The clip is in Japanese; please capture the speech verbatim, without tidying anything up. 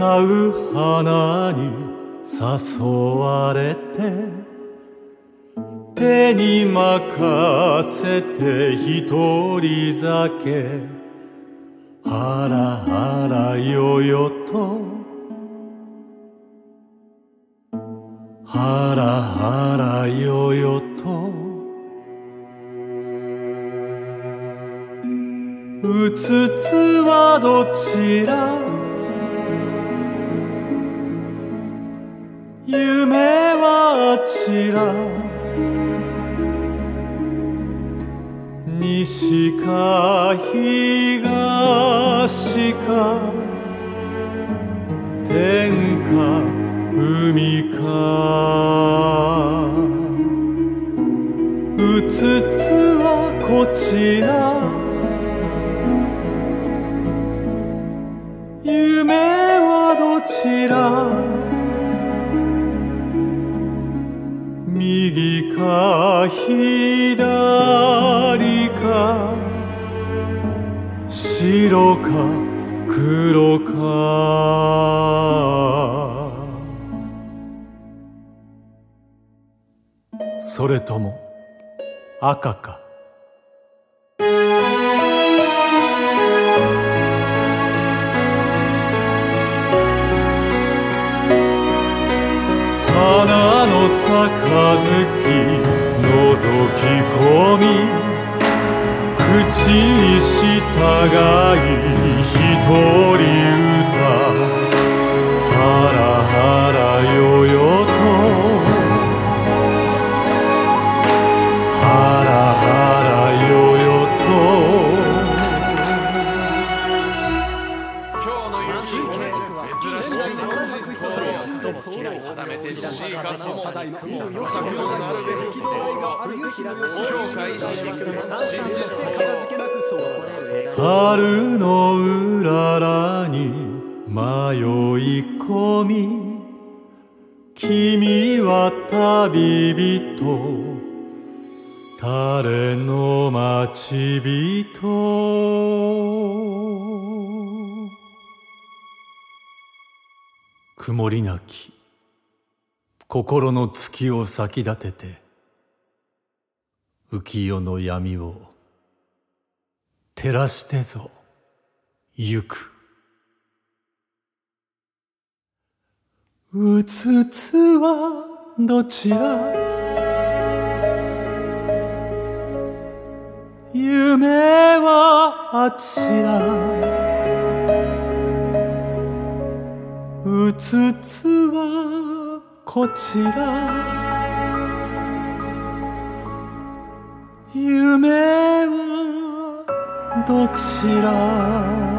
歌う花に誘われて手に任せて一人酒はらはらよよとはらはらよよとうつつはどちら夢はあちら西か東か天か海かうつつはこちら夢はどちら右か左か白か黒かそれとも赤か花の杯覗き込み口に従い一人歌はらはらよよとはらはらよよと今日の雪珍しい本日ストーリー定めてしいかとも作をなるべきそう教会真実春のうららに迷い込み君は旅人誰の待ち人曇りなき心の月を先立てて浮世の闇を照らしてぞ行くうつつはどちら夢はあちらうつつはこちら夢はどちら